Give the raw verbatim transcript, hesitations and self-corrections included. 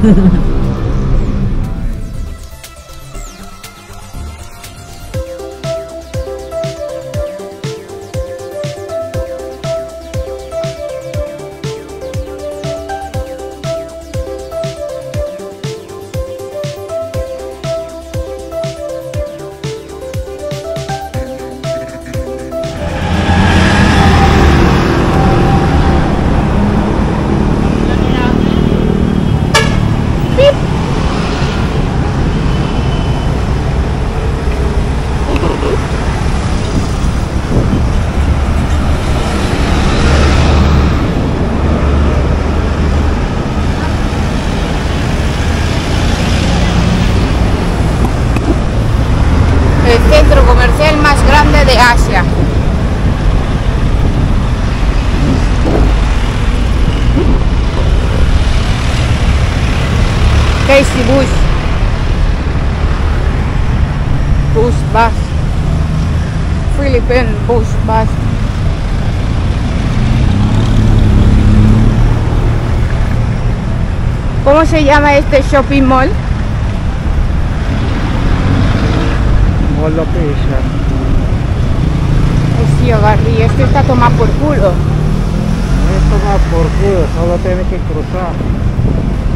De Asia. Casey Bus. Bus Bus. Philippine Bus Bus. ¿Cómo se llama este shopping mall? Mall of Asia. Sí, Garry, este está tomado por culo. No es tomado por culo, solo tiene que cruzar.